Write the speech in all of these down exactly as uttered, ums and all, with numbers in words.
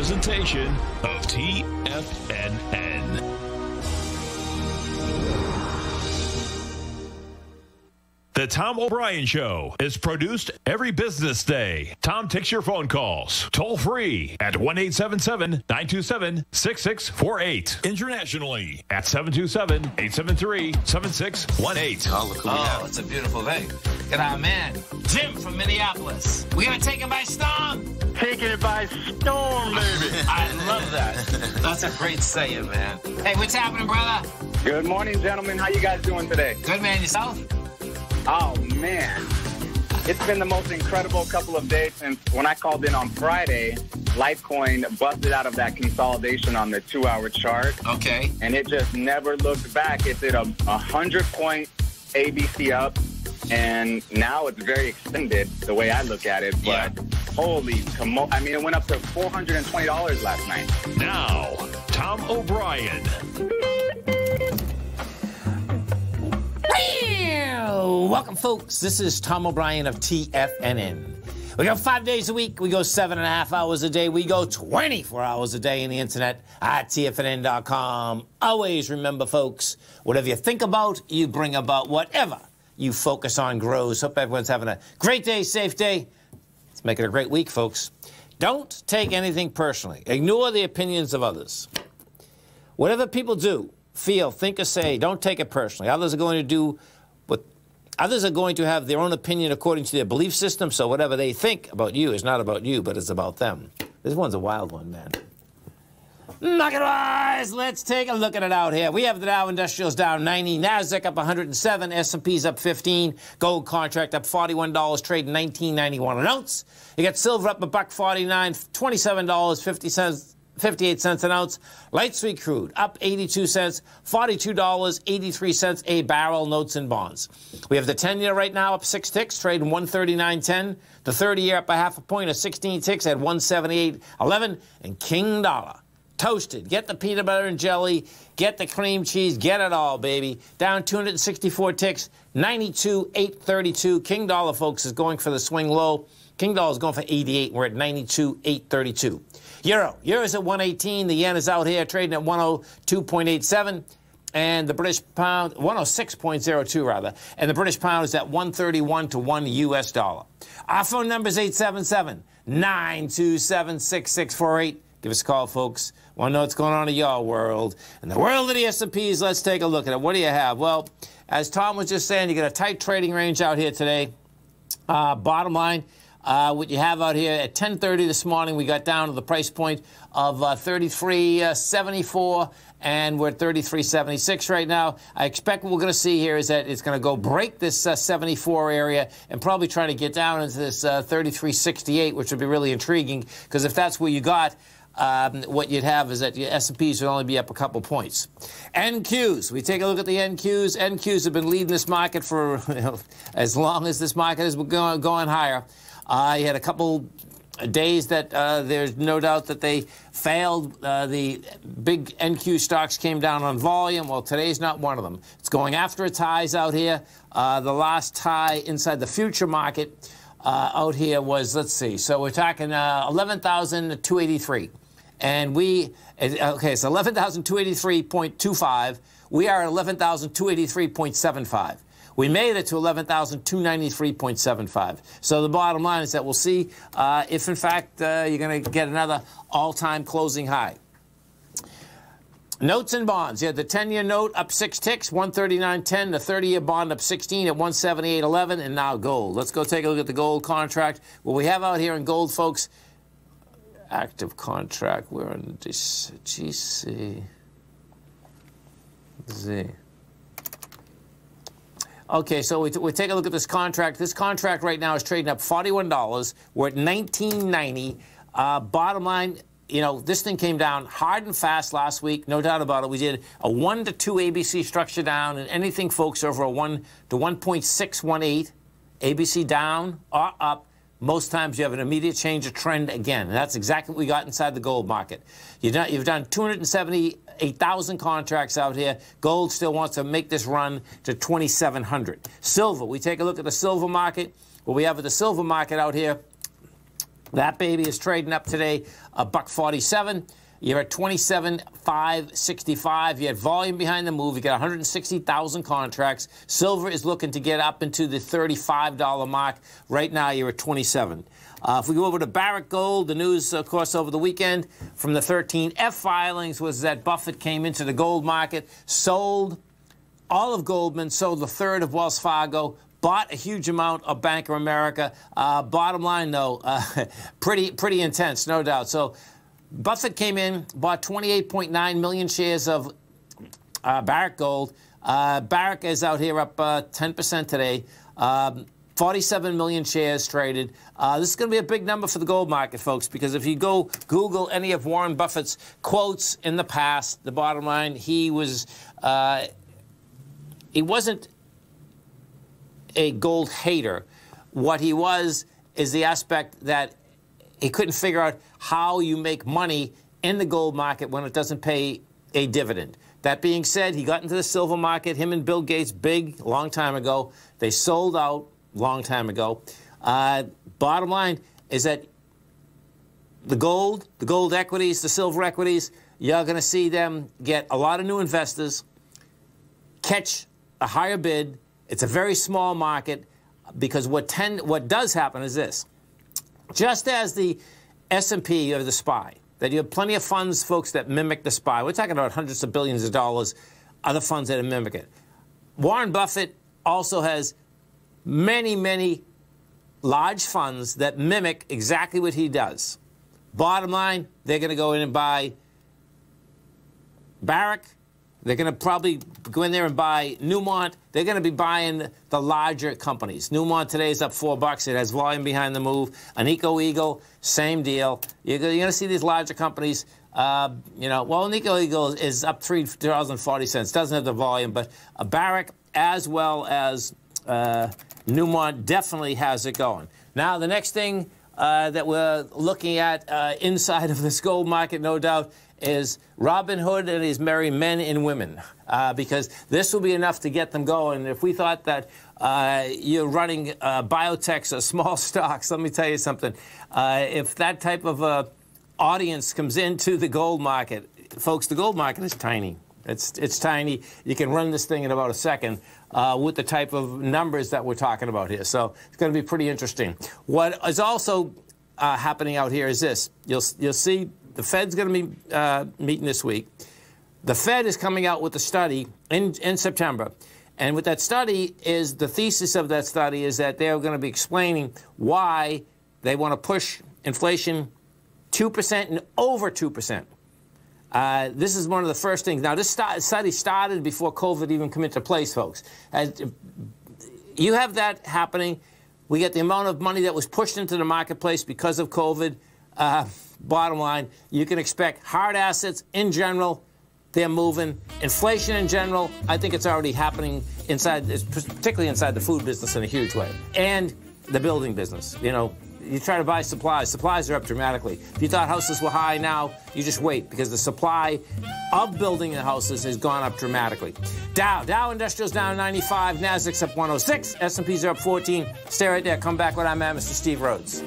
presentation of T F N N. The Tom O'Brien Show is produced every business day. Tom takes your phone calls toll free at one eight seven seven, nine two seven, six six four eight. Internationally at seven two seven, eight seven three, seven six one eight. Oh, look who we have. It's a beautiful day. Look at our man, Jim from Minneapolis. We're going to take him by storm. Taking it by storm, baby. I love that. That's a great saying, man. Hey, what's happening, brother? Good morning, gentlemen. How you guys doing today? Good, man. Yourself? Oh, man. It's been the most incredible couple of days since when I called in on Friday, Litecoin busted out of that consolidation on the two-hour chart. Okay. And it just never looked back. It did a hundred-point A B C up, and now it's very extended the way I look at it. But yeah. Holy, I mean, it went up to four hundred twenty dollars last night. Now, Tom O'Brien. Welcome, folks. This is Tom O'Brien of T F N N. We go five days a week. We go seven and a half hours a day. We go twenty-four hours a day on the internet at T F N N dot com. Always remember, folks, whatever you think about, you bring about. Whatever you focus on grows. Hope everyone's having a great day, safe day. Let's make it a great week, folks. Don't take anything personally. Ignore the opinions of others. Whatever people do, feel, think, or say, don't take it personally. Others are going to do what others are going to have their own opinion according to their belief system, so whatever they think about you is not about you, but it's about them. This one's a wild one, man. Market-wise, let's take a look at it out here. We have the Dow Industrials down ninety, NASDAQ up one hundred seven, S and P's up fifteen, gold contract up forty-one dollars, trading nineteen ninety-one an ounce. You got silver up a buck forty-nine, twenty-seven dollars, fifty cents. fifty-eight cents an ounce. Light sweet crude up eighty-two cents, forty-two dollars, eighty-three cents a barrel. Notes and bonds. We have the ten-year right now up six ticks, trading one thirty-nine ten. The thirty-year up a half a point of sixteen ticks at one seventy-eight eleven. And King Dollar toasted. Get the peanut butter and jelly. Get the cream cheese. Get it all, baby. Down two hundred sixty-four ticks, ninety-two eight thirty-two. King Dollar, folks, is going for the swing low. King Dollar is going for eighty-eight. We're at ninety-two eight thirty-two. Euro. Euro is at one eighteen. The yen is out here trading at one oh two point eight seven. And the British pound, one oh six point oh two rather. And the British pound is at one thirty-one to one U S dollar. Our phone number is eight seven seven, nine two seven, six six four eight. Give us a call, folks. Want to know what's going on in your world. In the world of the S and Ps, let's take a look at it. What do you have? Well, as Tom was just saying, you got a tight trading range out here today. Uh, bottom line, Uh, what you have out here at ten thirty this morning, we got down to the price point of uh, thirty-three seventy-four, and we're at thirty-three seventy-six right now. I expect what we're going to see here is that it's going to go break this uh, seventy-four area and probably try to get down into this uh, thirty-three sixty-eight, which would be really intriguing, because if that's where you got, um, what you'd have is that your S and Ps would only be up a couple points. N Qs. We take a look at the N Qs. N Qs have been leading this market for you know, as long as this market has been going, going higher. Uh, you had a couple days that uh, there's no doubt that they failed. Uh, the big N Q stocks came down on volume. Well, today's not one of them. It's going after its highs out here. Uh, the last high inside the future market uh, out here was, let's see, so we're talking uh, eleven thousand two hundred eighty-three. And we, okay, it's eleven thousand two hundred eighty-three point two five. We are at eleven thousand two hundred eighty-three point seven five. We made it to eleven thousand two hundred ninety-three point seven five. So the bottom line is that we'll see uh, if, in fact, uh, you're going to get another all-time closing high. Notes and bonds. You had the ten-year note up six ticks, one thirty-nine ten. The thirty-year bond up sixteen at one seventy-eight eleven. And now gold. Let's go take a look at the gold contract. What we have out here in gold, folks, active contract. We're in this G C Z. Okay, so we, we take a look at this contract. This contract right now is trading up forty-one dollars. We're at nineteen ninety. Uh, bottom line, you know, this thing came down hard and fast last week, no doubt about it. We did a one to two A B C structure down, and anything, folks, over a one to one point six one eight, A B C down or up, most times you have an immediate change of trend again. And that's exactly what we got inside the gold market. You've done, you've done two hundred seventy-eight thousand contracts out here. Gold still wants to make this run to twenty-seven hundred. Silver, we take a look at the silver market. What we have at the silver market out here, That baby is trading up today a buck forty-seven. You're at twenty-seven five sixty-five. You had volume behind the move. You got one hundred sixty thousand contracts. Silver is looking to get up into the thirty-five dollar mark. Right now, you're at twenty-seven. Uh, if we go over to Barrick Gold, the news, of course, over the weekend from the thirteen F filings was that Buffett came into the gold market, sold all of Goldman, sold a third of Wells Fargo, bought a huge amount of Bank of America. Uh, bottom line, though, uh, pretty pretty intense, no doubt. So Buffett came in, bought twenty-eight point nine million shares of uh, Barrick Gold. Uh, Barrick is out here up uh, ten percent today. Um, forty-seven million shares traded. Uh, this is going to be a big number for the gold market, folks, because if you go Google any of Warren Buffett's quotes in the past, the bottom line, he was, uh, he wasn't a gold hater. What he was is the aspect that he couldn't figure out how you make money in the gold market when it doesn't pay a dividend. That being said, he got into the silver market, him and Bill Gates, big, long time ago. They sold out long time ago. Uh, bottom line is that the gold, the gold equities, the silver equities, you're going to see them get a lot of new investors, catch a higher bid. It's a very small market because what tend, what does happen is this. Just as the S and P or the S P Y, that you have plenty of funds, folks, that mimic the S P Y. We're talking about hundreds of billions of dollars, other funds that mimic it. Warren Buffett also has many, many large funds that mimic exactly what he does. Bottom line, they're going to go in and buy Barrick. They're going to probably go in there and buy Newmont. They're going to be buying the larger companies. Newmont today is up four bucks. It has volume behind the move. An Eco Eagle, same deal. You're going to see these larger companies. Uh, you know, well, an Eco Eagle is up three dollars and forty cents. Doesn't have the volume, but a Barrick as well as uh, Newmont definitely has it going. Now, the next thing uh, that we're looking at uh, inside of this gold market, no doubt, is Robin Hood and his merry men and women, uh, because this will be enough to get them going. If we thought that uh, you're running uh, biotechs or small stocks, let me tell you something. Uh, if that type of uh, audience comes into the gold market, folks, the gold market is tiny. It's, it's tiny. You can run this thing in about a second uh, with the type of numbers that we're talking about here. So it's going to be pretty interesting. What is also uh, happening out here is this. You'll, you'll see the Fed's going to be uh, meeting this week. The Fed is coming out with a study in, in September. And with that study is, the thesis of that study is that they're going to be explaining why they want to push inflation two percent and over two percent. Uh, this is one of the first things. Now, this st study started before COVID even came into place, folks. As you have that happening. We get the amount of money that was pushed into the marketplace because of COVID. Uh, bottom line, you can expect hard assets in general. They're moving. Inflation in general, I think it's already happening inside, particularly inside the food business in a huge way. And the building business. You know, you try to buy supplies. Supplies are up dramatically. If you thought houses were high now, you just wait, because the supply of building the houses has gone up dramatically. Dow. Dow Industrial's down ninety-five. Nasdaq's up one oh six. S and P's are up fourteen. Stay right there. Come back when I'm at Mister Steve Rhodes.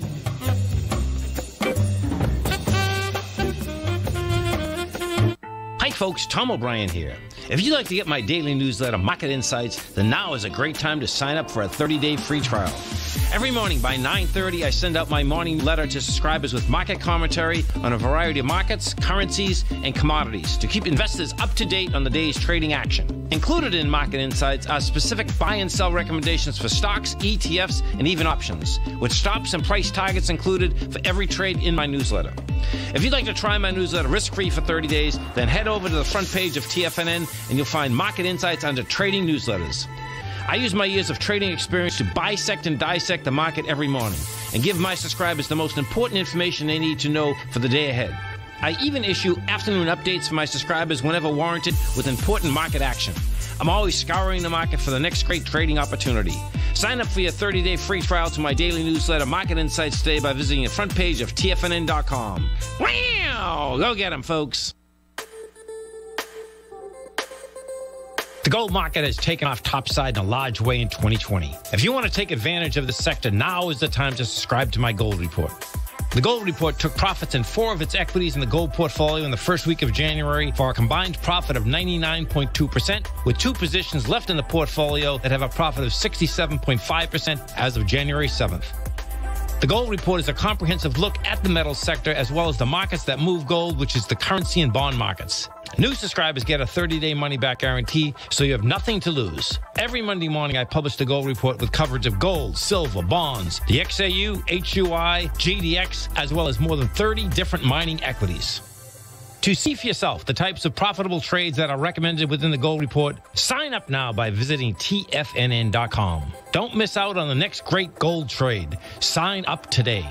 Hi folks, Tom O'Brien here. If you'd like to get my daily newsletter, Market Insights, then now is a great time to sign up for a thirty day free trial. Every morning by nine thirty, I send out my morning letter to subscribers with market commentary on a variety of markets, currencies, and commodities to keep investors up to date on the day's trading action. Included in Market Insights are specific buy and sell recommendations for stocks, E T Fs, and even options, with stops and price targets included for every trade in my newsletter. If you'd like to try my newsletter risk-free for thirty days, then head over to the front page of T F N N and you'll find Market Insights under Trading Newsletters. I use my years of trading experience to bisect and dissect the market every morning and give my subscribers the most important information they need to know for the day ahead. I even issue afternoon updates for my subscribers whenever warranted with important market action. I'm always scouring the market for the next great trading opportunity. Sign up for your thirty day free trial to my daily newsletter, Market Insights, today by visiting the front page of T F N N dot com. Wow! Go get them, folks. The gold market has taken off topside in a large way in twenty twenty. If you want to take advantage of the sector, now is the time to subscribe to my gold report. The Gold Report took profits in four of its equities in the gold portfolio in the first week of January for a combined profit of ninety-nine point two percent, with two positions left in the portfolio that have a profit of sixty-seven point five percent as of January seventh. The Gold Report is a comprehensive look at the metals sector as well as the markets that move gold, which is the currency and bond markets. New subscribers get a thirty-day money-back guarantee, so you have nothing to lose. Every Monday morning, I publish the Gold Report with coverage of gold, silver, bonds, the X A U, H U I, G D X, as well as more than thirty different mining equities. To see for yourself the types of profitable trades that are recommended within the Gold Report, sign up now by visiting T F N N dot com. Don't miss out on the next great gold trade. Sign up today.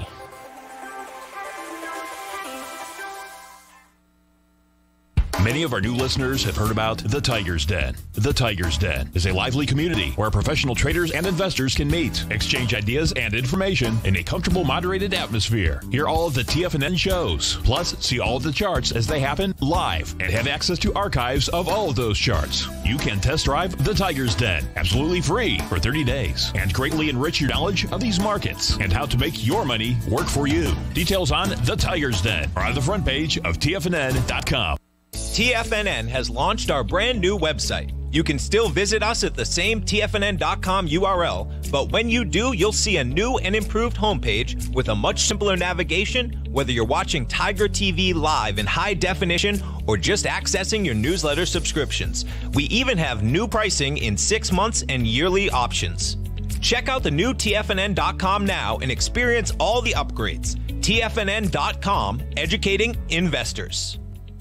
Many of our new listeners have heard about The Tiger's Den. The Tiger's Den is a lively community where professional traders and investors can meet, exchange ideas and information in a comfortable, moderated atmosphere. Hear all of the T F N N shows, plus see all of the charts as they happen live and have access to archives of all of those charts. You can test drive The Tiger's Den absolutely free for thirty days and greatly enrich your knowledge of these markets and how to make your money work for you. Details on The Tiger's Den are on the front page of T F N N dot com. T F N N has launched our brand new website. You can still visit us at the same T F N N dot com U R L, but when you do, you'll see a new and improved homepage with a much simpler navigation, whether you're watching Tiger T V live in high definition or just accessing your newsletter subscriptions. We even have new pricing in six months and yearly options. Check out the new T F N N dot com now and experience all the upgrades. T F N N dot com, educating investors.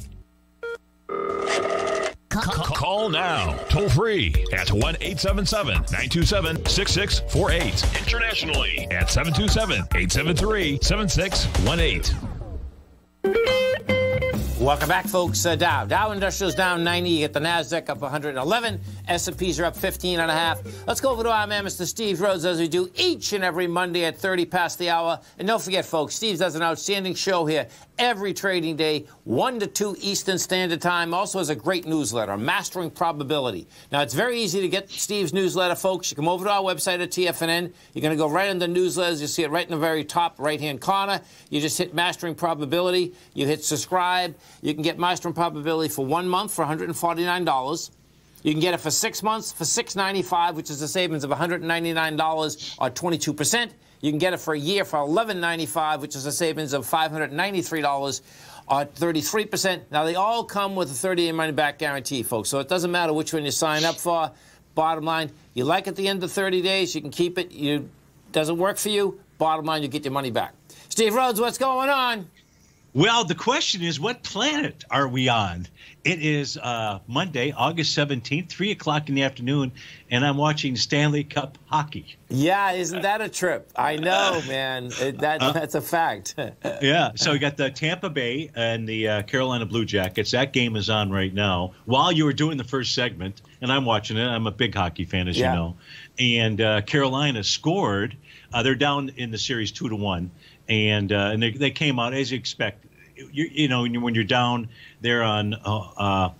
Call now, toll free at one eight seven seven, nine two seven, six six four eight. Internationally at seven two seven, eight seven three, seven six one eight. Welcome back, folks. Uh, Dow. Dow Industrials down ninety. You get the NASDAQ up one hundred eleven. S and Ps are up fifteen and a half. Let's go over to our man, Mister Steve Rhodes, as we do each and every Monday at thirty past the hour. And don't forget, folks, Steve does an outstanding show here every trading day, one to two Eastern Standard Time. Also has a great newsletter, Mastering Probability. Now, it's very easy to get Steve's newsletter, folks. You come over to our website at T F N N. You're going to go right under newsletters. You see it right in the very top right-hand corner. You just hit Mastering Probability. You hit subscribe. You can get Mastering Probability for one month for one hundred forty-nine dollars. You can get it for six months for six dollars and ninety-five cents, which is a savings of one hundred ninety-nine dollars or twenty-two percent. You can get it for a year for eleven dollars and ninety-five cents, which is a savings of five hundred ninety-three dollars or thirty-three percent. Now, they all come with a thirty-day money-back guarantee, folks, so it doesn't matter which one you sign up for. Bottom line, you like it at the end of thirty days, you can keep it. You doesn't work for you, bottom line, you get your money back. Steve Rhodes, what's going on? Well, the question is, what planet are we on? It is uh, Monday, August seventeenth, three o'clock in the afternoon, and I'm watching Stanley Cup hockey. Yeah, isn't that a trip? I know, man. It, that, uh, that's a fact. Yeah, so we got the Tampa Bay and the uh, Carolina Blue Jackets. That game is on right now. While you were doing the first segment, and I'm watching it, I'm a big hockey fan, as yeah. you know, and uh, Carolina scored. Uh, they're down in the series two to one. And uh, and they, they came out as you expect. You, you know, when you're down, they're on. Uh, uh,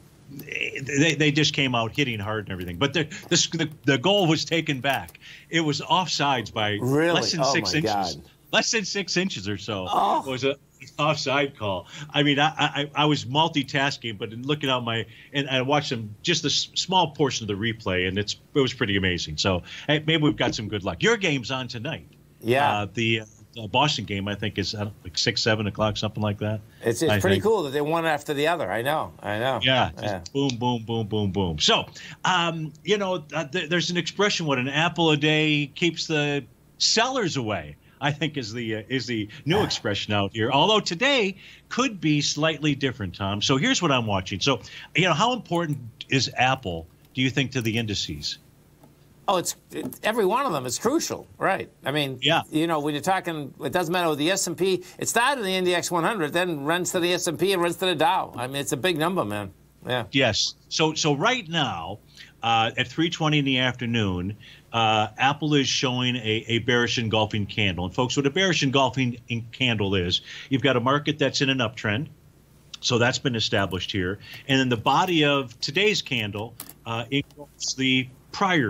they they just came out hitting hard and everything. But the this, the the goal was taken back. It was offsides by really? less than oh six my inches. God. Less than six inches or so. Oh. It was a offside call. I mean, I, I I was multitasking, but looking at my and I watched them just a small portion of the replay, and it's it was pretty amazing. So hey, maybe we've got some good luck. Your game's on tonight. Yeah. Uh, the The Boston game, I think, is like six, seven o'clock, something like that. It's, it's pretty think. cool that they one after the other. I know, I know. Yeah, yeah. boom, boom, boom, boom, boom. So, um, you know, uh, th- there's an expression: "What an apple a day keeps the sellers away." I think is the uh, is the new expression out here. Although today could be slightly different, Tom. So here's what I'm watching. So, you know, how important is Apple, do you think, to the indices? Oh, it's it, every one of them is crucial, right? I mean, yeah. you know, when you're talking, it doesn't matter with the S and P. It started in the Index one hundred, then runs to the S and P and runs to the Dow. I mean, it's a big number, man. Yeah. Yes. So so right now, uh, at three twenty in the afternoon, uh, Apple is showing a, a bearish engulfing candle. And folks, what a bearish engulfing candle is, you've got a market that's in an uptrend. So that's been established here. And then the body of today's candle uh, engulfs the prior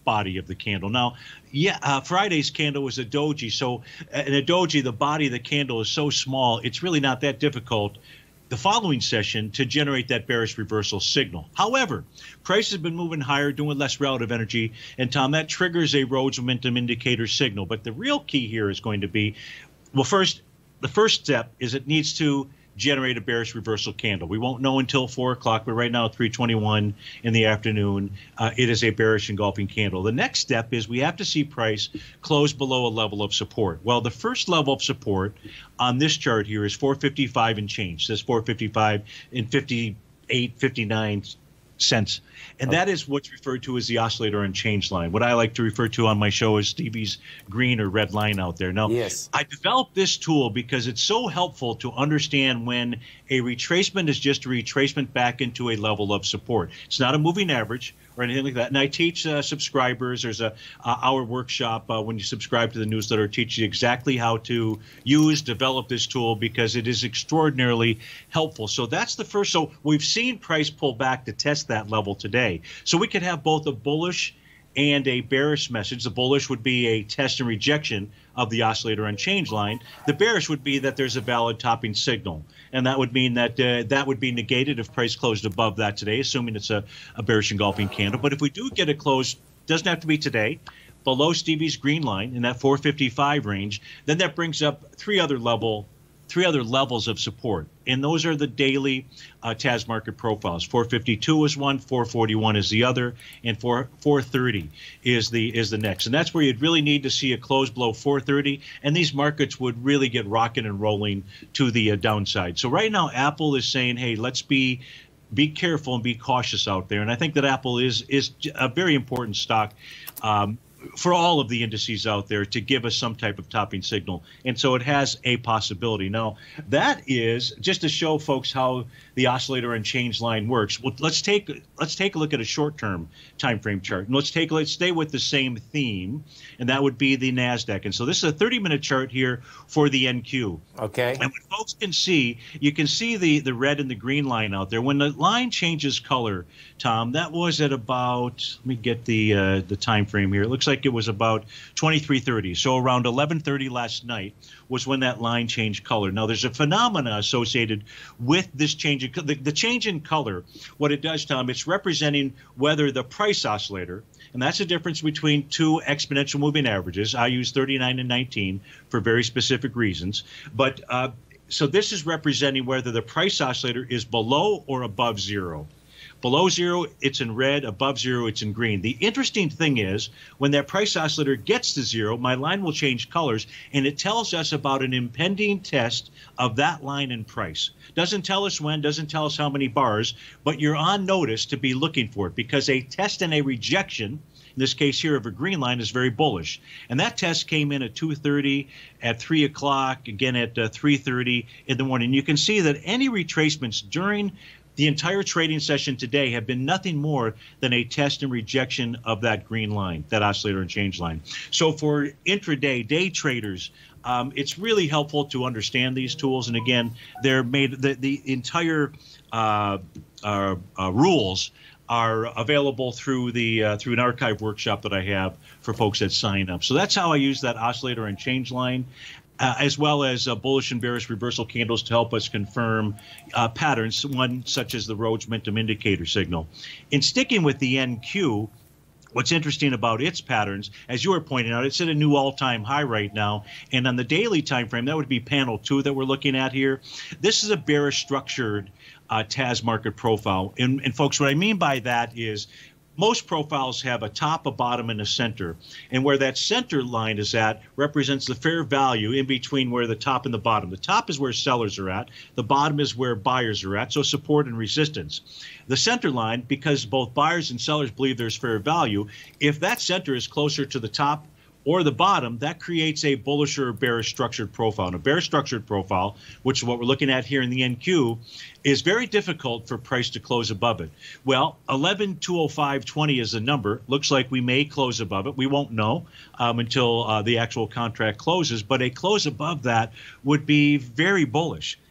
body of the candle. Now, yeah, uh, Friday's candle was a doji. So in a doji, the body of the candle is so small, it's really not that difficult the following session to generate that bearish reversal signal. However, price has been moving higher, doing less relative energy. And Tom, that triggers a Rhodes momentum indicator signal. But the real key here is going to be, well, first, the first step is it needs to generate a bearish reversal candle. We won't know until four o'clock, but right now at three twenty-one in the afternoon, uh, it is a bearish engulfing candle. The next step is we have to see price close below a level of support. Well, the first level of support on this chart here is four fifty-five and change. It says four fifty-five and fifty-eight, fifty-nine cents. And that is what's referred to as the oscillator unchanged line. What I like to refer to on my show is Stevie's green or red line out there. Now, yes. I developed this tool because it's so helpful to understand when a retracement is just a retracement back into a level of support. It's not a moving average or anything like that. And I teach uh, subscribers. There's a uh, our workshop uh, when you subscribe to the newsletter, teach you exactly how to use, develop this tool because it is extraordinarily helpful. So that's the first. So we've seen price pull back to test that level today. So we could have both a bullish and a bearish message. The bullish would be a test and rejection of the oscillator unchanged line. The bearish would be that there's a valid topping signal. And that would mean that uh, that would be negated if price closed above that today, assuming it's a, a bearish engulfing candle. But if we do get a close, doesn't have to be today, below Stevie's green line in that four fifty-five range, then that brings up three other level three other levels of support. And those are the daily uh, T A S market profiles. four fifty-two is one, four forty-one is the other, and four thirty is the is the next. And that's where you'd really need to see a close below four thirty, and these markets would really get rocking and rolling to the uh, downside. So right now, Apple is saying, hey, let's be be careful and be cautious out there. And I think that Apple is is a very important stock um, for all of the indices out there to give us some type of topping signal. And so it has a possibility. Now, that is just to show folks how the oscillator and change line works. Well, let's take let's take a look at a short-term time frame chart. And let's take let's stay with the same theme, and that would be the NASDAQ. And so this is a thirty-minute chart here for the N Q. Okay. And what folks can see, you can see the, the red and the green line out there. When the line changes color, Tom, that was at about, let me get the uh, the time frame here. It looks like it was about twenty-three thirty. So around eleven thirty last night was when that line changed color. Now, there's a phenomena associated with this change. In, the, the change in color, what it does, Tom, it's representing whether the price oscillator, and that's the difference between two exponential moving averages. I use thirty-nine and nineteen for very specific reasons. But uh, so this is representing whether the price oscillator is below or above zero. Below zero, it's in red. Above zero, it's in green. The interesting thing is when that price oscillator gets to zero, my line will change colors, and it tells us about an impending test of that line in price. Doesn't tell us when, doesn't tell us how many bars, but you're on notice to be looking for it because a test and a rejection, in this case here of a green line, is very bullish. And that test came in at two thirty, at three o'clock, again at uh, three thirty in the morning. You can see that any retracements during the entire trading session today have been nothing more than a test and rejection of that green line, that oscillator and change line. So for intraday, day traders, um, it's really helpful to understand these tools. And again, they're made, the, the entire uh, uh, uh, rules are available through the uh, through an archive workshop that I have for folks that sign up. So that's how I use that oscillator and change line. Uh, as well as uh, bullish and bearish reversal candles to help us confirm uh, patterns, one such as the Rhodes momentum indicator signal. In sticking with the N Q, what's interesting about its patterns, as you were pointing out, it's at a new all-time high right now. And on the daily time frame, that would be panel two that we're looking at here. This is a bearish structured uh, T A S market profile. And, and folks, what I mean by that is most profiles have a top, a bottom, and a center. And where that center line is at represents the fair value in between where the top and the bottom. The top is where sellers are at. The bottom is where buyers are at, so support and resistance. The center line, because both buyers and sellers believe there's fair value, if that center is closer to the top or the bottom, that creates a bullish or bearish structured profile. And a bearish structured profile, which is what we're looking at here in the N Q, is very difficult for price to close above it. Well, eleven two oh five twenty is the number. Looks like we may close above it. We won't know um, until uh, the actual contract closes, but a close above that would be very bullish.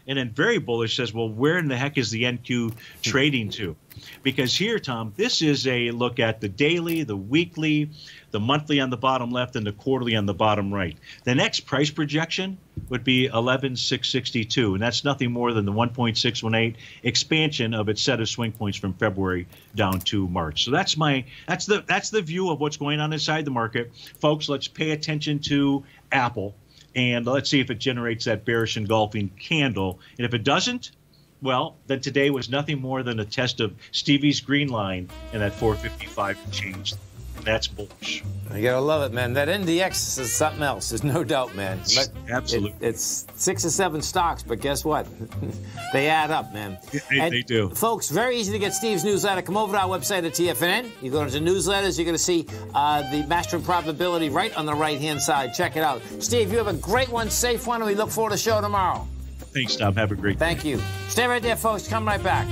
and then very bullish says, well, where in the heck is the N Q trading to? Because here, Tom, this is a look at the daily, the weekly, the monthly on the bottom left, and the quarterly on the bottom right. The next price projection would be eleven six sixty-two, and that's nothing more than the one point six one eight expansion of its set of swing points from February down to March. So that's my that's the that's the view of what's going on inside the market, folks. Let's pay attention to Apple, and let's see if it generates that bearish engulfing candle. And if it doesn't, well, then today was nothing more than a test of Stevie's green line and that four fifty-five change. That's bullish. You gotta love it, man. That N D X is something else. There's no doubt, man. But Absolutely. It, it's six or seven stocks, but guess what? They add up, man. They, and they do. Folks, very easy to get Steve's newsletter. Come over to our website at T F N N. You go into newsletters, you're going to see uh, the Mastering Profitability right on the right-hand side. Check it out. Steve, you have a great one, safe one, and we look forward to the show tomorrow. Thanks, Tom. Have a great day. Thank you. Stay right there, folks. Come right back.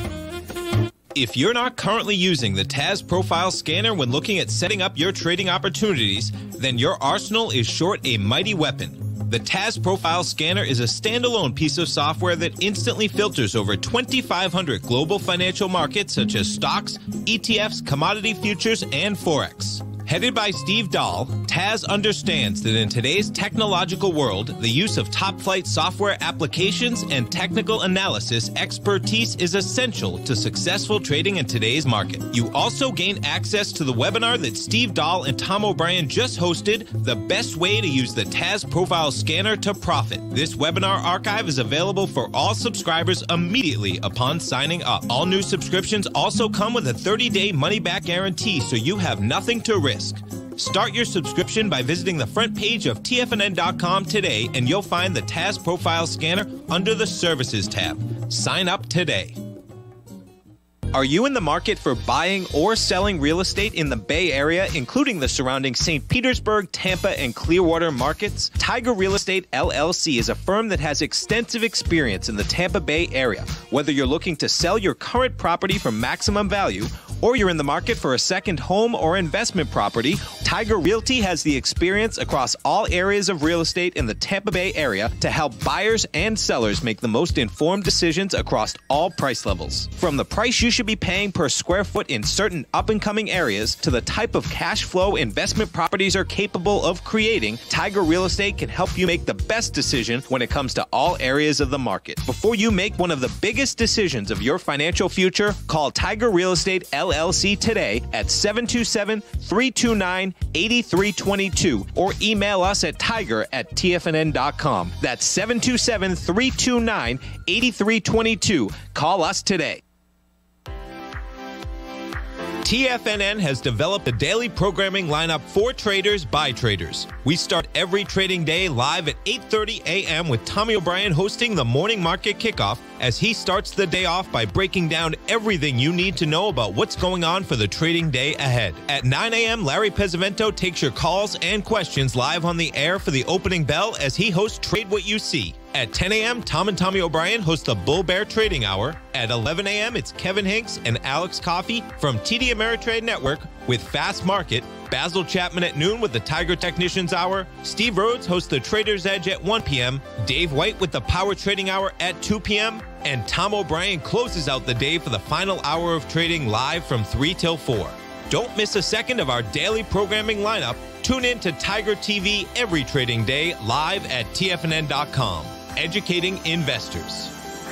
If you're not currently using the T A S Profile Scanner when looking at setting up your trading opportunities, then your arsenal is short a mighty weapon. The T A S Profile Scanner is a standalone piece of software that instantly filters over twenty-five hundred global financial markets such as stocks, E T Fs, commodity futures, and Forex. Headed by Steve Dahl, T A S understands that in today's technological world, the use of top-flight software applications and technical analysis expertise is essential to successful trading in today's market. You also gain access to the webinar that Steve Dahl and Tom O'Brien just hosted, The Best Way to Use the T A S Profile Scanner to Profit. This webinar archive is available for all subscribers immediately upon signing up. All new subscriptions also come with a thirty-day money-back guarantee, so you have nothing to risk. Start your subscription by visiting the front page of T F N N dot com today, and you'll find the T A S Profile Scanner under the Services tab. Sign up today. Are you in the market for buying or selling real estate in the Bay Area, including the surrounding Saint Petersburg, Tampa, and Clearwater markets? Tiger Real Estate L L C is a firm that has extensive experience in the Tampa Bay area. Whether you're looking to sell your current property for maximum value, or you're in the market for a second home or investment property, Tiger Realty has the experience across all areas of real estate in the Tampa Bay area to help buyers and sellers make the most informed decisions across all price levels. From the price you should be paying per square foot in certain up-and-coming areas to the type of cash flow investment properties are capable of creating, Tiger Real Estate can help you make the best decision when it comes to all areas of the market. Before you make one of the biggest decisions of your financial future, call Tiger Real Estate L L C today at seven two seven, three two nine, eight three two two or email us at tiger at T F N N dot com. That's seven two seven, three two nine, eight three two two. Call us today. T F N N has developed a daily programming lineup for traders by traders. We start every trading day live at eight thirty a m with Tommy O'Brien hosting the morning market kickoff as he starts the day off by breaking down everything you need to know about what's going on for the trading day ahead. At nine a m, Larry Pesavento takes your calls and questions live on the air for the opening bell as he hosts Trade What You See. At ten a m, Tom and Tommy O'Brien host the Bull Bear Trading Hour. At eleven a m, it's Kevin Hinks and Alex Coffey from T D Ameritrade Network with Fast Market. Basil Chapman at noon with the Tiger Technicians Hour. Steve Rhodes hosts the Trader's Edge at one p m Dave White with the Power Trading Hour at two p m And Tom O'Brien closes out the day for the final hour of trading live from three till four. Don't miss a second of our daily programming lineup. Tune in to Tiger T V every trading day live at T F N N dot com. Educating investors.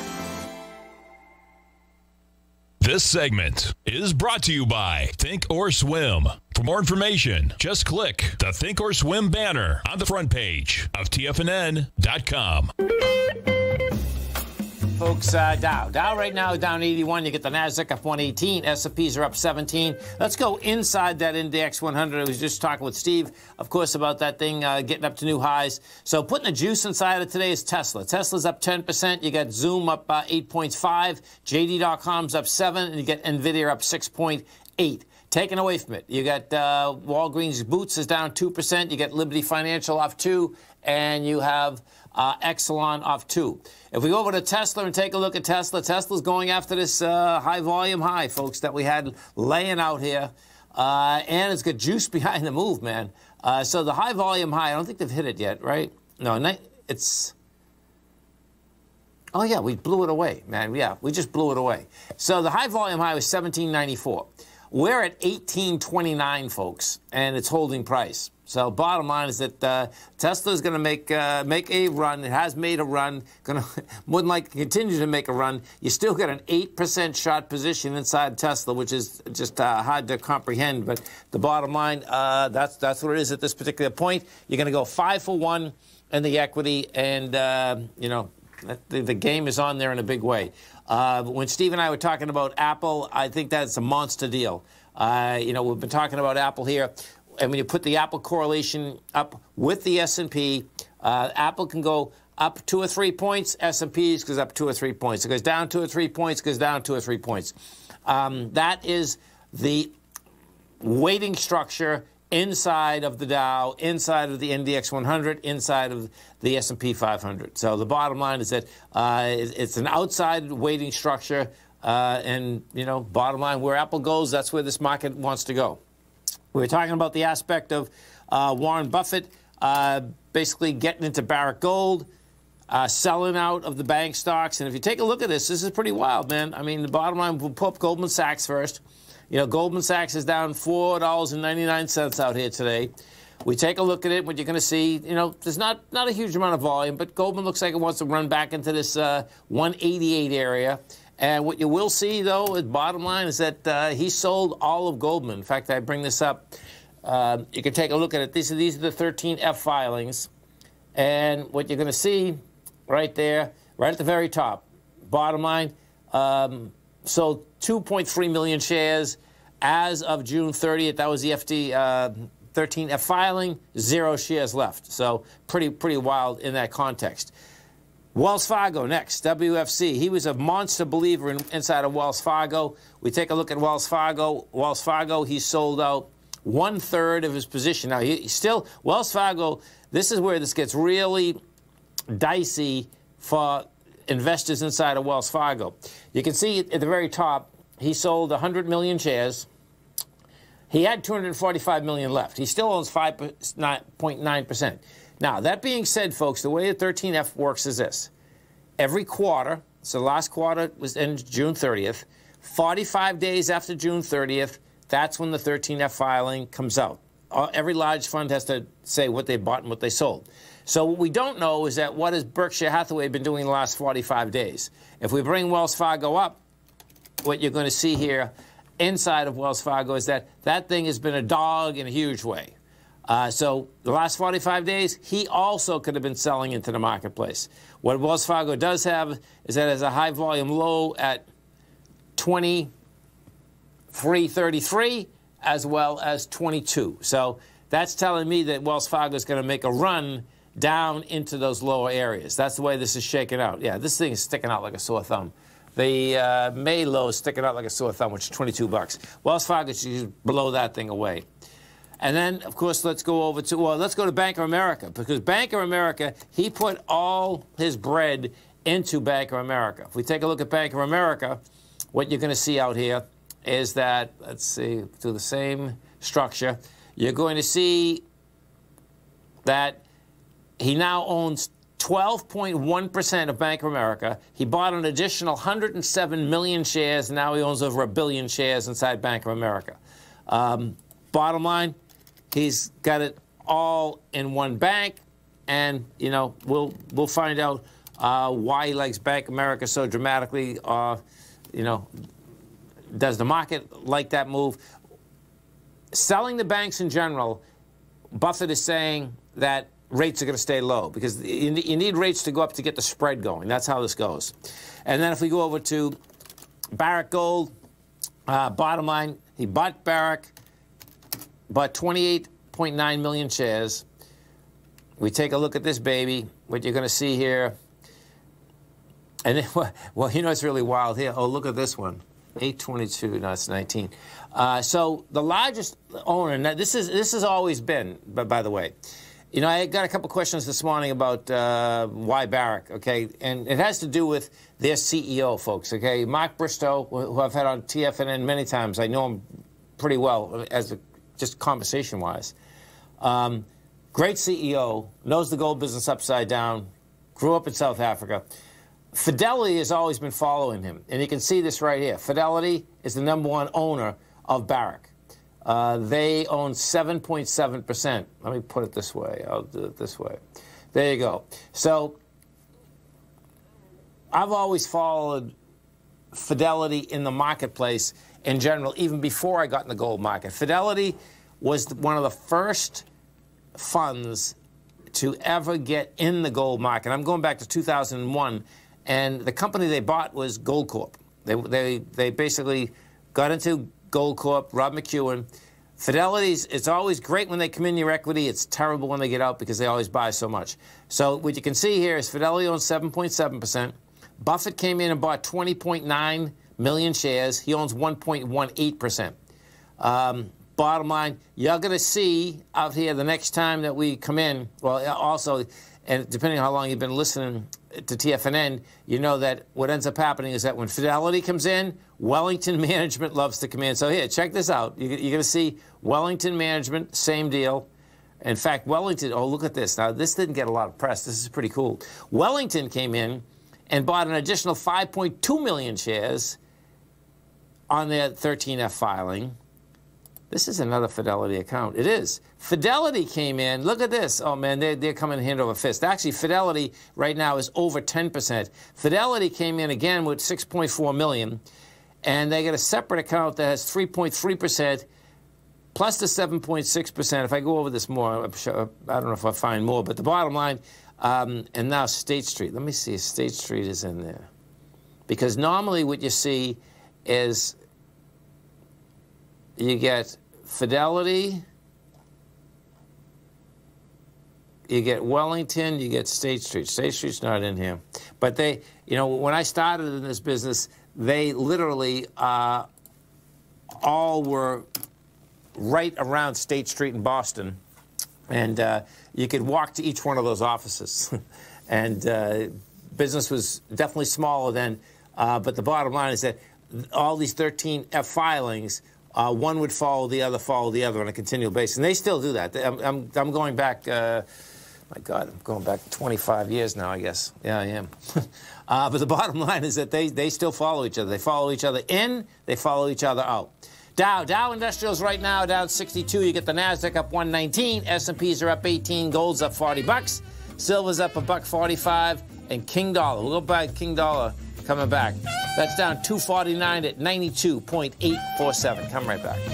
This segment is brought to you by Think or Swim. For more information, just click the Think or Swim banner on the front page of T F N N dot com. Folks, uh, Dow. Dow right now is down eighty-one. You get the NASDAQ up one eighteen. S and Ps are up seventeen. Let's go inside that index one hundred. I was just talking with Steve, of course, about that thing uh, getting up to new highs. So putting the juice inside of today is Tesla. Tesla's up ten percent. You got Zoom up uh, eight point five. J D dot com's up seven. And you get NVIDIA up six point eight. Taken away from it, you got uh, Walgreens Boots is down two percent. You get Liberty Financial off two. And you have uh, Exelon off two. If we go over to Tesla and take a look at Tesla, Tesla's going after this uh, high volume high, folks, that we had laying out here. Uh, and it's got juice behind the move, man. Uh, so the high volume high, I don't think they've hit it yet, right? No, it's Oh, yeah, we blew it away, man. Yeah, we just blew it away. So the high volume high was seventeen ninety-four. We're at eighteen twenty-nine, folks, and it's holding price. So bottom line is that uh, Tesla is going to make uh, make a run. It has made a run. Going to more than likely continue to make a run. You still got an eight percent short position inside Tesla, which is just uh, hard to comprehend. But the bottom line, uh, that's that's what it is at this particular point. You're going to go five for one in the equity, and uh, you know the, the game is on there in a big way. Uh, when Steve and I were talking about Apple, I think that's a monster deal. Uh, you know, we've been talking about Apple here. And when you put the Apple correlation up with the S and P, uh, Apple can go up two or three points. S and P goes up two or three points. It goes down two or three points, goes down two or three points. Um, that is the weighting structure inside of the Dow, inside of the N D X one hundred, inside of the S and P five hundred. So the bottom line is that uh, it's an outside weighting structure. Uh, and, you know, bottom line, where Apple goes, that's where this market wants to go. We were talking about the aspect of uh, Warren Buffett uh, basically getting into Barrick Gold, uh, selling out of the bank stocks. And if you take a look at this, this is pretty wild, man. I mean, the bottom line, we'll pull up Goldman Sachs first. You know, Goldman Sachs is down four dollars and ninety-nine cents out here today. We take a look at it, what you're going to see, you know, there's not, not a huge amount of volume, but Goldman looks like it wants to run back into this uh, one eighty-eight area. And what you will see, though, at bottom line is that uh, he sold all of Goldman. In fact, I bring this up. Uh, you can take a look at it. These are, these are the thirteen F filings. And what you're going to see right there, right at the very top, bottom line, um, sold two point three million shares as of June thirtieth. That was the F D uh, thirteen F filing, zero shares left. So pretty, pretty wild in that context. Wells Fargo next, W F C. He was a monster believer in, inside of Wells Fargo. We take a look at Wells Fargo. Wells Fargo, he sold out one-third of his position. Now, he, he still, Wells Fargo, this is where this gets really dicey for investors inside of Wells Fargo. You can see at the very top, he sold one hundred million shares. He had two hundred forty-five million left. He still owns five point nine percent. Now, that being said, folks, the way the thirteen F works is this. Every quarter, so last quarter was ended June thirtieth, forty-five days after June thirtieth, that's when the thirteen F filing comes out. Every large fund has to say what they bought and what they sold. So what we don't know is that what has Berkshire Hathaway been doing the last forty-five days? If we bring Wells Fargo up, what you're going to see here inside of Wells Fargo is that that thing has been a dog in a huge way. Uh, so the last forty-five days, he also could have been selling into the marketplace. What Wells Fargo does have is that it has a high volume low at twenty-three thirty-three as well as twenty-two. So that's telling me that Wells Fargo is going to make a run down into those lower areas. That's the way this is shaking out. Yeah, this thing is sticking out like a sore thumb. The uh, May low is sticking out like a sore thumb, which is twenty-two bucks. Wells Fargo should blow that thing away. And then, of course, let's go over to, well, let's go to Bank of America, because Bank of America, he put all his bread into Bank of America. If we take a look at Bank of America, what you're going to see out here is that, let's see, do the same structure. You're going to see that he now owns twelve point one percent of Bank of America. He bought an additional one hundred seven million shares, and now he owns over a billion shares inside Bank of America. Um, bottom line, he's got it all in one bank, and you know we'll we'll find out uh, why he likes Bank of America so dramatically. Uh, you know, does the market like that move? Selling the banks in general, Buffett is saying that rates are going to stay low because you need rates to go up to get the spread going. That's how this goes. And then if we go over to Barrick Gold, uh, bottom line, he bought Barrick. Bought twenty-eight point nine million shares. We take a look at this baby, what you're going to see here. And then, well, you know, it's really wild here. Oh, look at this one. eight twenty-two, no, it's nineteen. Uh, so the largest owner, now this is this has always been, but by the way, you know, I got a couple questions this morning about uh, why Barrick, okay? And it has to do with their C E O, folks, okay? Mark Bristow, who I've had on T F N N many times. I know him pretty well as a just conversation-wise. Um, great C E O, knows the gold business upside down, grew up in South Africa. Fidelity has always been following him, and you can see this right here. Fidelity is the number one owner of Barrick. Uh, they own seven point seven percent. Let me put it this way. I'll do it this way. There you go. So I've always followed Fidelity in the marketplace in general, even before I got in the gold market. Fidelity was one of the first funds to ever get in the gold market. I'm going back to two thousand one, and the company they bought was Goldcorp. They, they, they basically got into Goldcorp, Rob McEwen. Fidelity's, it's always great when they come in your equity. It's terrible when they get out because they always buy so much. So what you can see here is Fidelity owns seven point seven percent. Buffett came in and bought twenty point nine million shares. He owns one point one eight percent. Um, bottom line, you're going to see out here the next time that we come in, well, also, and depending on how long you've been listening to T F N N, you know that what ends up happening is that when Fidelity comes in, Wellington Management loves to come in. So here, check this out. You're going to see Wellington Management, same deal. In fact, Wellington, oh, look at this. Now, this didn't get a lot of press. This is pretty cool. Wellington came in and bought an additional five point two million shares on their thirteen F filing. This is another Fidelity account. It is. Fidelity came in. Look at this. Oh, man, they're, they're coming hand over fist. Actually, Fidelity right now is over ten percent. Fidelity came in again with six point four million, and they get a separate account that has three point three percent plus the seven point six percent. If I go over this more, I'm sure, I don't know if I'll find more, but the bottom line, um, and now State Street. Let me see if State Street is in there. Because normally what you see is you get Fidelity, you get Wellington, you get State Street. State Street's not in here. But they, you know, when I started in this business, they literally uh, all were right around State Street in Boston. And uh, you could walk to each one of those offices. and uh, business was definitely smaller then. Uh, but the bottom line is that all these thirteen F filings, uh, one would follow the other, follow the other on a continual basis. And they still do that. I'm, I'm, I'm going back, uh, my God, I'm going back twenty-five years now, I guess. Yeah, I am. uh, but the bottom line is that they, they still follow each other. They follow each other in, they follow each other out. Dow, Dow Industrials right now down sixty-two. You get the NASDAQ up one nineteen. S and Ps are up eighteen. Gold's up forty bucks. Silver's up a buck forty-five. And King Dollar, we'll go by King Dollar coming back. That's down two forty-nine at ninety-two point eight four seven. Come right back.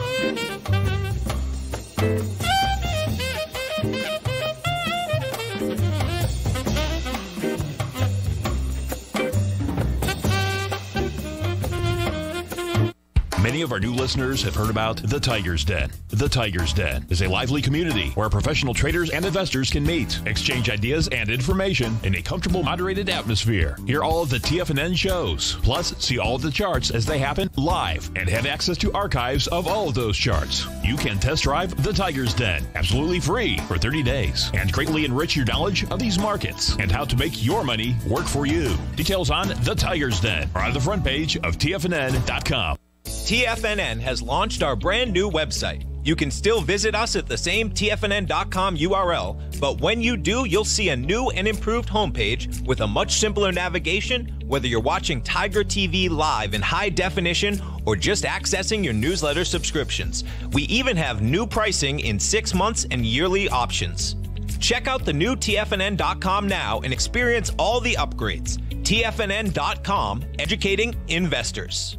Many of our new listeners have heard about The Tiger's Den. The Tiger's Den is a lively community where professional traders and investors can meet, exchange ideas and information in a comfortable, moderated atmosphere. Hear all of the T F N N shows, plus see all of the charts as they happen live and have access to archives of all of those charts. You can test drive The Tiger's Den absolutely free for thirty days and greatly enrich your knowledge of these markets and how to make your money work for you. Details on The Tiger's Den are on the front page of T F N N dot com. T F N N has launched our brand new website. You can still visit us at the same T F N N dot com U R L, but when you do, you'll see a new and improved homepage with a much simpler navigation, whether you're watching Tiger T V live in high definition or just accessing your newsletter subscriptions. We even have new pricing in six months and yearly options. Check out the new T F N N dot com now and experience all the upgrades. T F N N dot com, educating investors.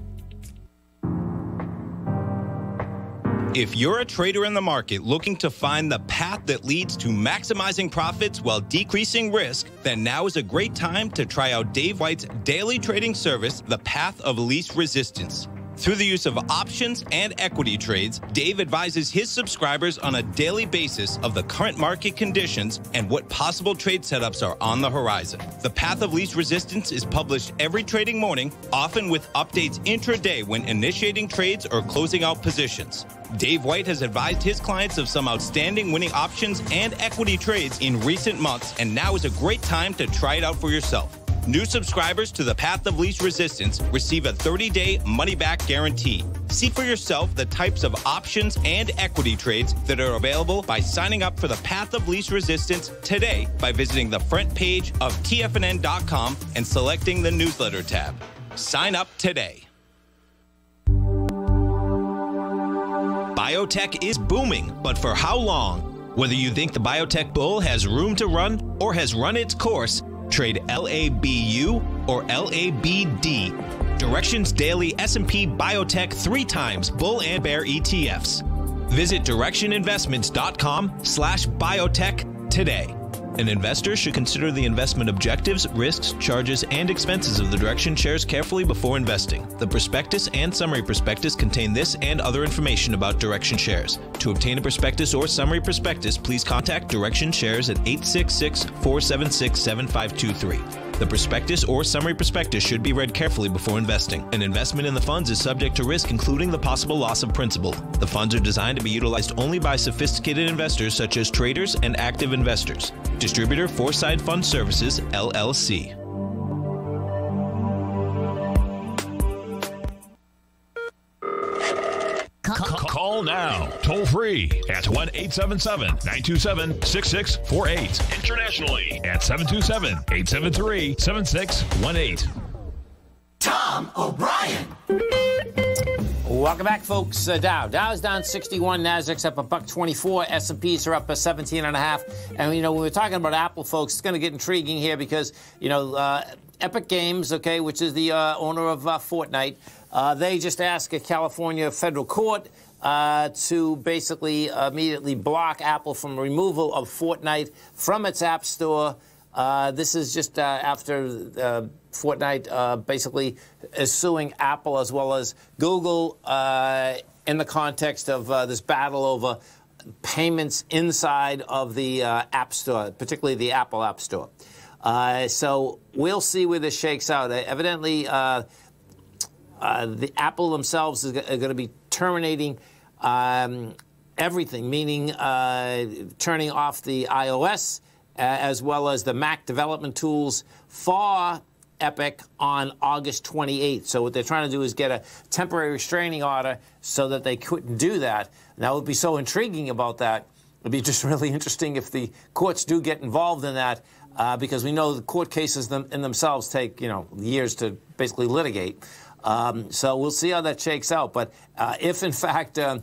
If you're a trader in the market looking to find the path that leads to maximizing profits while decreasing risk, then now is a great time to try out Dave White's daily trading service, The Path of Least Resistance. Through the use of options and equity trades, Dave advises his subscribers on a daily basis of the current market conditions and what possible trade setups are on the horizon. The Path of Least Resistance is published every trading morning, often with updates intraday when initiating trades or closing out positions. Dave White has advised his clients of some outstanding winning options and equity trades in recent months, and now is a great time to try it out for yourself. New subscribers to the Path of Least Resistance receive a thirty day money-back guarantee. See for yourself the types of options and equity trades that are available by signing up for the Path of Least Resistance today by visiting the front page of T F N N dot com and selecting the newsletter tab. Sign up today. Biotech is booming, but for how long? Whether you think the biotech bull has room to run or has run its course, trade L A B U or L A B D. Direction's daily S and P Biotech three times bull and bear E T Fs. Visit direction investments dot com slash biotech today. An investor should consider the investment objectives, risks, charges, and expenses of the Direction shares carefully before investing. The prospectus and summary prospectus contain this and other information about Direction shares. To obtain a prospectus or summary prospectus, please contact Direction shares at eight six six, four seven six, seven five two three. The prospectus or summary prospectus should be read carefully before investing. An investment in the funds is subject to risk, including the possible loss of principal. The funds are designed to be utilized only by sophisticated investors such as traders and active investors. Distributor Foreside Fund Services, L L C. Call now, toll free at one eight seven seven, nine two seven, six six four eight. Internationally at seven two seven, eight seven three, seven six one eight. Tom O'Brien. Welcome back, folks. Uh, Dow. Dow's down sixty-one. Nasdaq's up a buck twenty-four. S and P's are up a seventeen and a half. And, you know, when we're talking about Apple, folks, it's going to get intriguing here because, you know, uh, Epic Games, okay, which is the uh, owner of uh, Fortnite, uh, they just asked a California federal court uh, to basically immediately block Apple from removal of Fortnite from its App Store. Uh, this is just uh, after uh, Fortnite uh, basically is suing Apple as well as Google uh, in the context of uh, this battle over payments inside of the uh, App Store, particularly the Apple App Store. Uh, so we'll see where this shakes out. Uh, evidently, uh, uh, the Apple themselves is going to be terminating um, everything, meaning uh, turning off the iOS uh, as well as the Mac development tools for Epic on August twenty-eighth. So what they're trying to do is get a temporary restraining order so that they couldn't do that. Now, what would be so intriguing about that, it would be just really interesting if the courts do get involved in that, uh, because we know the court cases them, in themselves take, you know, years to basically litigate. Um, so we'll see how that shakes out. But uh, if, in fact, uh,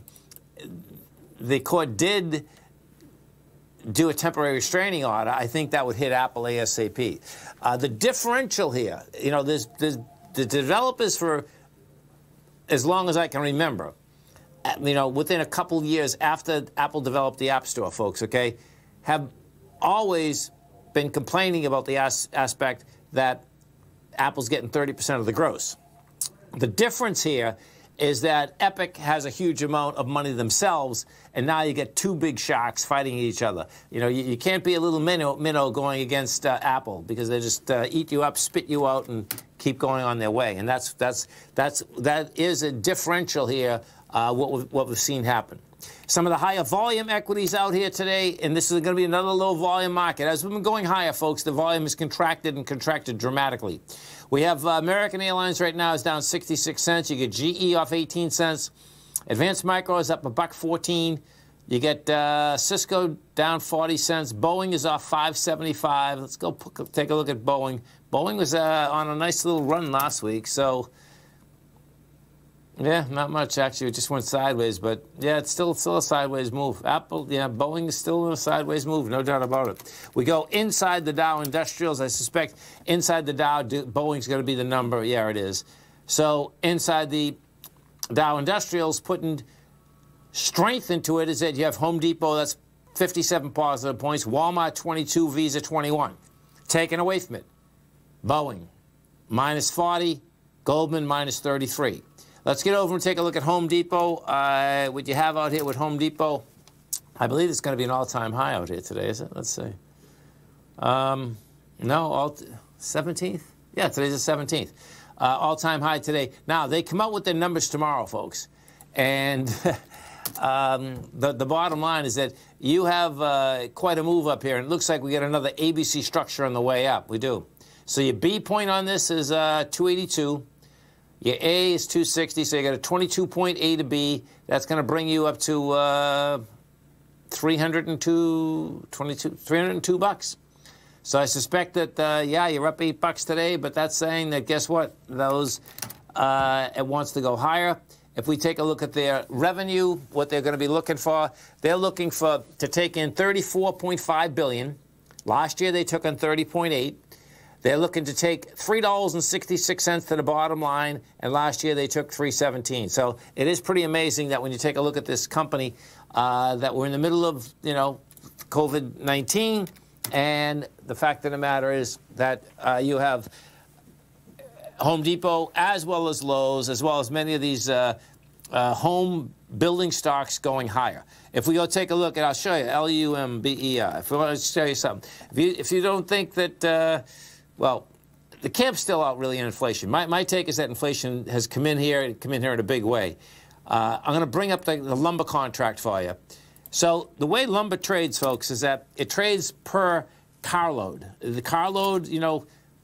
the court did do a temporary restraining order, I think that would hit Apple ASAP. Uh, the differential here, you know, there's, there's, the developers for as long as I can remember, you know, within a couple years after Apple developed the App Store, folks, okay, have always been complaining about the as aspect that Apple's getting thirty percent of the gross. The difference here is that Epic has a huge amount of money themselves, and now you get two big sharks fighting each other. You know, you, you can't be a little minnow, minnow going against uh, Apple because they just uh, eat you up, spit you out, and keep going on their way. And that's that's that's that is a differential here. Uh, what we've, what we've seen happen. Some of the higher volume equities out here today, and this is going to be another low volume market. As we've been going higher, folks, the volume is contracted and contracted dramatically. We have uh, American Airlines right now is down sixty-six cents. You get G E off eighteen cents. Advanced Micro is up a buck fourteen. You get uh, Cisco down forty cents. Boeing is off five seventy-five. Let's go take a look at Boeing. Boeing was uh, on a nice little run last week, so yeah, not much actually. It just went sideways, but yeah, it's still still a sideways move. Apple, yeah, Boeing is still in a sideways move, no doubt about it. We go inside the Dow Industrials. I suspect inside the Dow, Boeing's going to be the number. Yeah, it is. So inside the Dow Industrials, putting strength into it is that you have Home Depot. That's fifty-seven positive points. Walmart twenty-two, Visa twenty-one. Taken away from it, Boeing minus forty, Goldman minus thirty-three. Let's get over and take a look at Home Depot. Uh, what you have out here with Home Depot, I believe it's going to be an all-time high out here today, is it? Let's see. Um, no, all seventeenth? Yeah, today's the seventeenth. Uh, all-time high today. Now, they come out with their numbers tomorrow, folks. And um, the, the bottom line is that you have uh, quite a move up here. And it looks like we get another A B C structure on the way up. We do. So your B point on this is uh, two eighty-two. Your A is two sixty, so you got a twenty-two point A to B. That's going to bring you up to uh, three hundred two, twenty-two, three hundred two bucks. So I suspect that, uh, yeah, you're up eight bucks today, but that's saying that, guess what? Those, uh, it wants to go higher. If we take a look at their revenue, what they're going to be looking for, they're looking for to take in thirty-four point five billion dollars. Last year they took in thirty point eight. They're looking to take three dollars and sixty-six cents to the bottom line, and last year they took three seventeen. So it is pretty amazing that when you take a look at this company, uh, that we're in the middle of, you know, COVID nineteen, and the fact of the matter is that uh, you have Home Depot as well as Lowe's, as well as many of these uh, uh, home building stocks going higher. If we go take a look at, I'll show you, L U M B E I. If we want to show you something. If you, if you don't think that, uh, well, the camp's still out really in inflation. My, my take is that inflation has come in here, come in here in a big way. Uh, I'm going to bring up the, the lumber contract for you. So the way lumber trades, folks, is that it trades per carload. The carload, you know,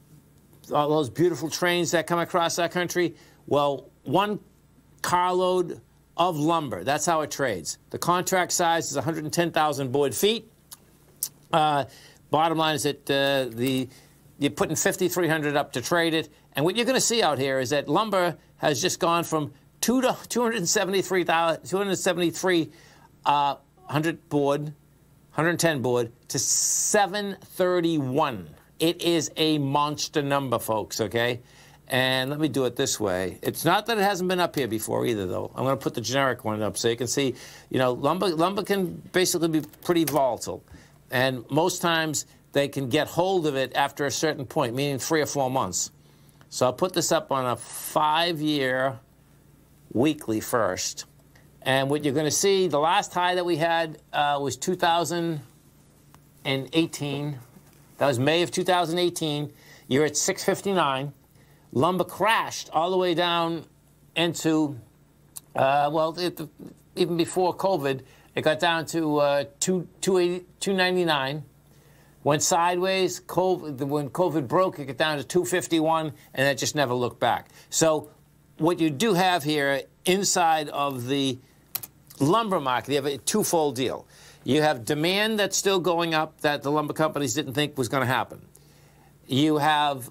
all those beautiful trains that come across our country, well, one carload of lumber, that's how it trades. The contract size is one hundred ten thousand board feet. Uh, bottom line is that uh, the you're putting fifty-three hundred up to trade it. And what you're going to see out here is that lumber has just gone from two to two hundred seventy-three thousand, two hundred seventy-three uh, one hundred board, one hundred ten board to seven thirty-one. It is a monster number, folks, okay? And let me do it this way. It's not that it hasn't been up here before either, though. I'm going to put the generic one up so you can see, you know, lumber, lumber can basically be pretty volatile. And most times they can get hold of it after a certain point, meaning three or four months. So I'll put this up on a five-year weekly first. And what you're going to see, the last high that we had uh, was two thousand eighteen. That was May of two thousand eighteen. You're at six fifty-nine. Lumber crashed all the way down into, uh, well, it, even before COVID, it got down to uh, two ninety-nine. Went sideways. COVID, when COVID broke, it got down to two fifty-one, and it just never looked back. So what you do have here inside of the lumber market, you have a twofold deal. You have demand that's still going up that the lumber companies didn't think was going to happen. You have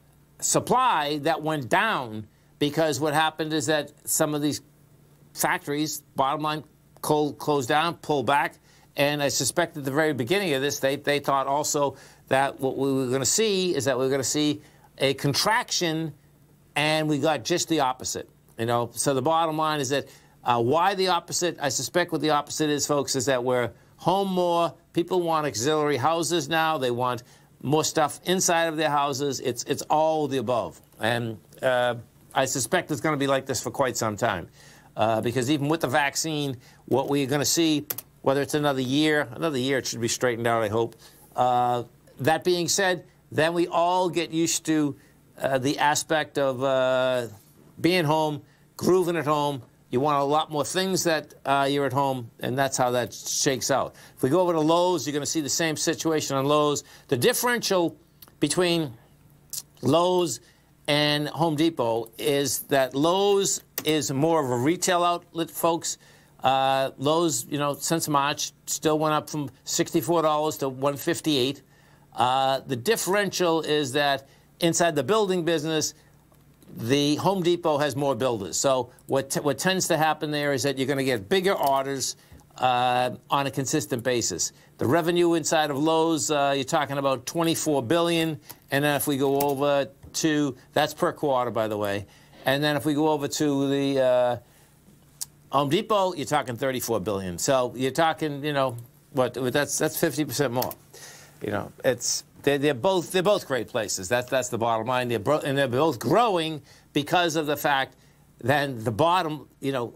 supply that went down because what happened is that some of these factories, bottom line, closed down, pulled back. And I suspect at the very beginning of this, they, they thought also that what we were going to see is that we were going to see a contraction, and we got just the opposite. You know, so the bottom line is that uh, why the opposite? I suspect what the opposite is, folks, is that we're home more. People want auxiliary houses now. They want more stuff inside of their houses. It's it's all the above. And uh, I suspect it's going to be like this for quite some time. Uh, because even with the vaccine, what we're going to see, whether it's another year, another year it should be straightened out, I hope. Uh, that being said, then we all get used to uh, the aspect of uh, being home, grooving at home. You want a lot more things that uh, you're at home, and that's how that shakes out. If we go over to Lowe's, you're going to see the same situation on Lowe's. The differential between Lowe's and Home Depot is that Lowe's is more of a retail outlet, folks. Uh, Lowe's, you know, since March, still went up from sixty-four dollars to one fifty-eight. Uh, the differential is that inside the building business, the Home Depot has more builders. So what, t what tends to happen there is that you're going to get bigger orders uh, on a consistent basis. The revenue inside of Lowe's, uh, you're talking about twenty-four billion dollars. And then if we go over to, that's per quarter, by the way. And then if we go over to the uh, Home Depot, you're talking thirty-four billion dollars. So you're talking, you know, what, that's that's fifty percent more. You know, it's they're, they're both they're both great places. That's that's the bottom line. They're bro and they're both growing because of the fact that the bottom, you know,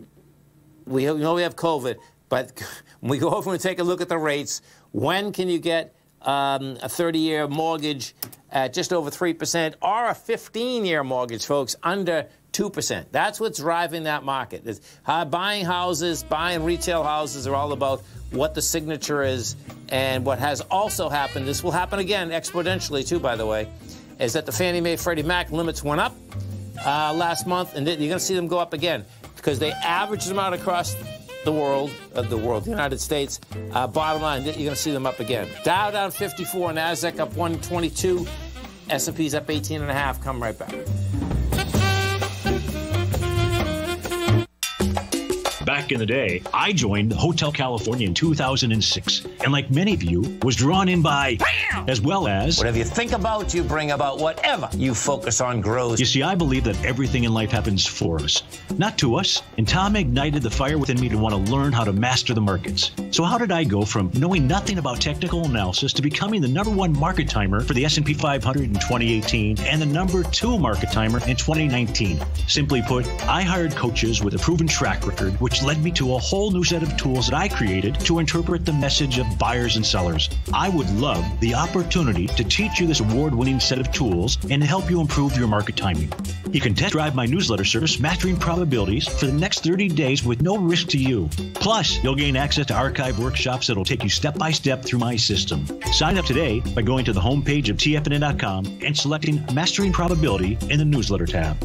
we you know we have COVID, but when we go over and take a look at the rates, when can you get um, a thirty-year mortgage at just over three percent or a fifteen-year mortgage, folks, under two percent? That's what's driving that market. It's, uh, buying houses, buying retail houses are all about what the signature is. And what has also happened, this will happen again exponentially too, by the way, is that the Fannie Mae Freddie Mac limits went up. uh, last month, and you're going to see them go up again because they average them out across the world, uh, the world, the United States. Uh, bottom line, you're going to see them up again. Dow down fifty-four, NASDAQ up one twenty-two, S and P's up eighteen and a half. Come right back. Back in the day, I joined Hotel California in two thousand six, and like many of you, was drawn in by, as well as... Whatever you think about, you bring about. Whatever you focus on grows. You see, I believe that everything in life happens for us, not to us. And Tom ignited the fire within me to want to learn how to master the markets. So how did I go from knowing nothing about technical analysis to becoming the number one market timer for the S and P five hundred in twenty eighteen and the number two market timer in twenty nineteen? Simply put, I hired coaches with a proven track record, which led me to a whole new set of tools that I created to interpret the message of buyers and sellers. I would love the opportunity to teach you this award-winning set of tools and to help you improve your market timing. You can test drive my newsletter service, Mastering Probabilities, for the next thirty days with no risk to you. Plus, you'll gain access to archive workshops that'll take you step-by-step through my system. Sign up today by going to the homepage of T F N N dot com and selecting Mastering Probability in the newsletter tab.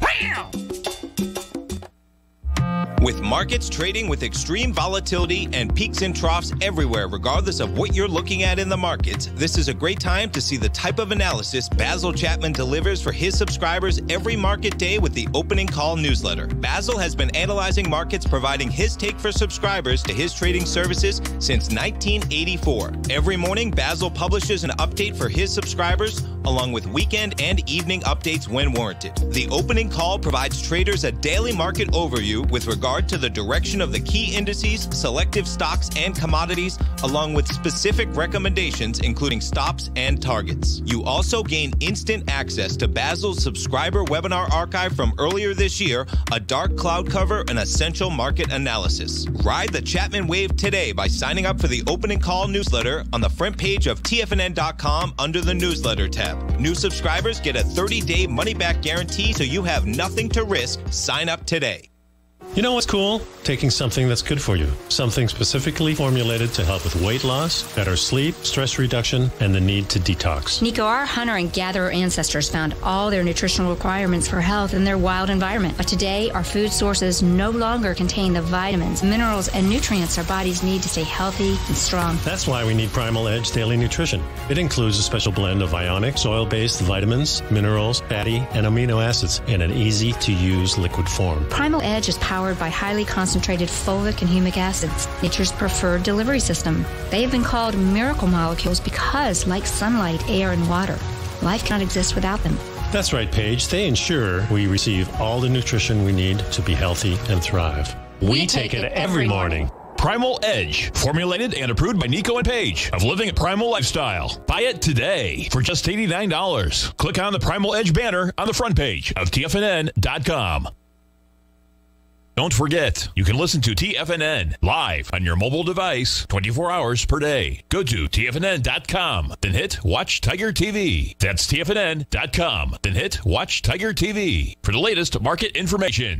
With markets trading with extreme volatility and peaks and troughs everywhere, regardless of what you're looking at in the markets, this is a great time to see the type of analysis Basil Chapman delivers for his subscribers every market day with the Opening Call newsletter. Basil has been analyzing markets, providing his take for subscribers to his trading services since nineteen eighty-four. Every morning, Basil publishes an update for his subscribers, along with weekend and evening updates when warranted. The Opening Call provides traders a daily market overview with regard to the direction of the key indices, selective stocks, and commodities, along with specific recommendations, including stops and targets. You also gain instant access to Basil's subscriber webinar archive from earlier this year, a dark cloud cover, and essential market analysis. Ride the Chapman wave today by signing up for the Opening Call newsletter on the front page of T F N N dot com under the newsletter tab. New subscribers get a thirty-day money-back guarantee, so you have nothing to risk. Sign up today. You know what's cool? Taking something that's good for you. Something specifically formulated to help with weight loss, better sleep, stress reduction, and the need to detox. Nico, our hunter and gatherer ancestors found all their nutritional requirements for health in their wild environment. But today, our food sources no longer contain the vitamins, minerals, and nutrients our bodies need to stay healthy and strong. That's why we need Primal Edge Daily Nutrition. It includes a special blend of ionic, soil-based vitamins, minerals, fatty, and amino acids in an easy-to-use liquid form. Primal Edge is powered by highly concentrated folic and humic acids, nature's preferred delivery system. They have been called miracle molecules because, like sunlight, air, and water, life cannot exist without them. That's right, Paige. They ensure we receive all the nutrition we need to be healthy and thrive. We, we take, take it, it every morning. morning. Primal Edge, formulated and approved by Nico and Paige of Living a Primal Lifestyle. Buy it today for just eighty-nine dollars. Click on the Primal Edge banner on the front page of T F N N dot com. Don't forget, you can listen to T F N N live on your mobile device twenty-four hours per day. Go to T F N N dot com, then hit Watch Tiger T V. That's T F N N dot com, then hit Watch Tiger T V for the latest market information.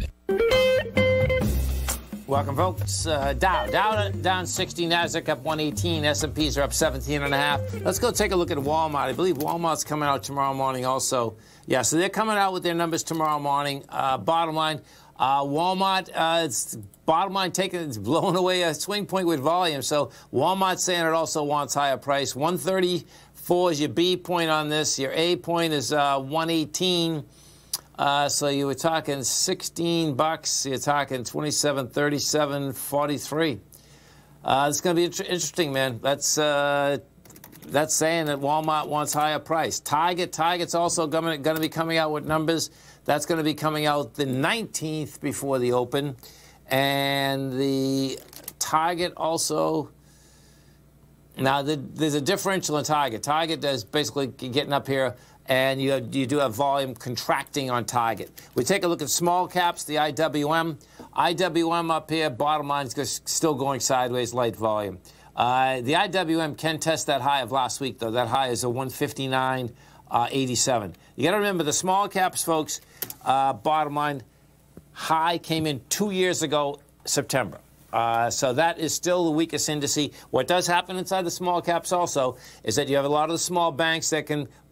Welcome, folks. Uh, Dow. Dow down sixty, NASDAQ up one eighteen, S and P's are up seventeen and a half. Let's go take a look at Walmart. I believe Walmart's coming out tomorrow morning also. Yeah, so they're coming out with their numbers tomorrow morning. Uh, bottom line, Uh, Walmart, uh, it's bottom line taking, it's blowing away a swing point with volume. So Walmart's saying it also wants higher price. one thirty-four is your B point on this. Your A point is uh, one eighteen. Uh, so you were talking sixteen bucks. You're talking twenty-seven, thirty-seven, forty-three. Uh, it's going to be inter interesting, man. That's uh, that's saying that Walmart wants higher price. Target, Target's also going to be coming out with numbers. That's going to be coming out the nineteenth before the open. And the Target also, now the, there's a differential in Target. Target is basically getting up here, and you, have, you do have volume contracting on Target. We take a look at small caps, the I W M. I W M up here, bottom line is still going sideways, light volume. Uh, the I W M can test that high of last week, though. That high is a one fifty-nine eighty-seven. You got to remember the small caps, folks. Uh, bottom line, high came in two years ago, September. Uh, so that is still the weakest indice. What does happen inside the small caps also is that you have a lot of the small banks that can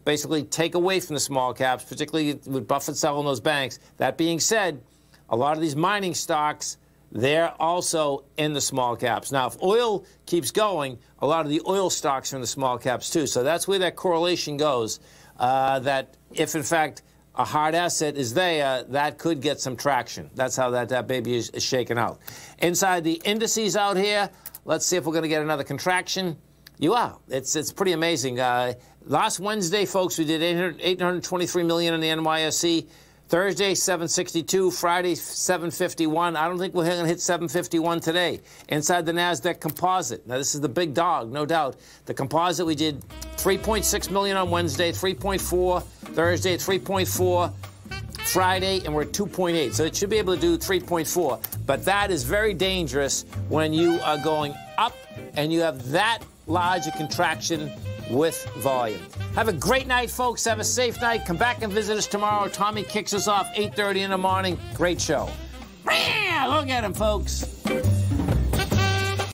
basically take away from the small caps, particularly with Buffett selling those banks. That being said, a lot of these mining stocks, they're also in the small caps. Now, if oil keeps going, a lot of the oil stocks are in the small caps too. So that's where that correlation goes, uh, that if, in fact, a hard asset is there, that could get some traction. That's how that, that baby is, is shaken out. Inside the indices out here, let's see if we're going to get another contraction. You are. It's, it's pretty amazing. Uh, last Wednesday, folks, we did eight hundred twenty-three million dollars in the N Y S E. Thursday, seven sixty-two. Friday, seven fifty-one. I don't think we're going to hit seven fifty-one today. Inside the NASDAQ composite. Now, this is the big dog, no doubt. The composite, we did three point six million dollars on Wednesday, three point four. Thursday, three point four. Friday, and we're at two point eight. So it should be able to do three point four. But that is very dangerous when you are going up and you have that large a contraction with volume. Have a great night, folks. Have a safe night. Come back and visit us tomorrow. Tommy kicks us off eight thirty in the morning. Great show. Look at him, folks.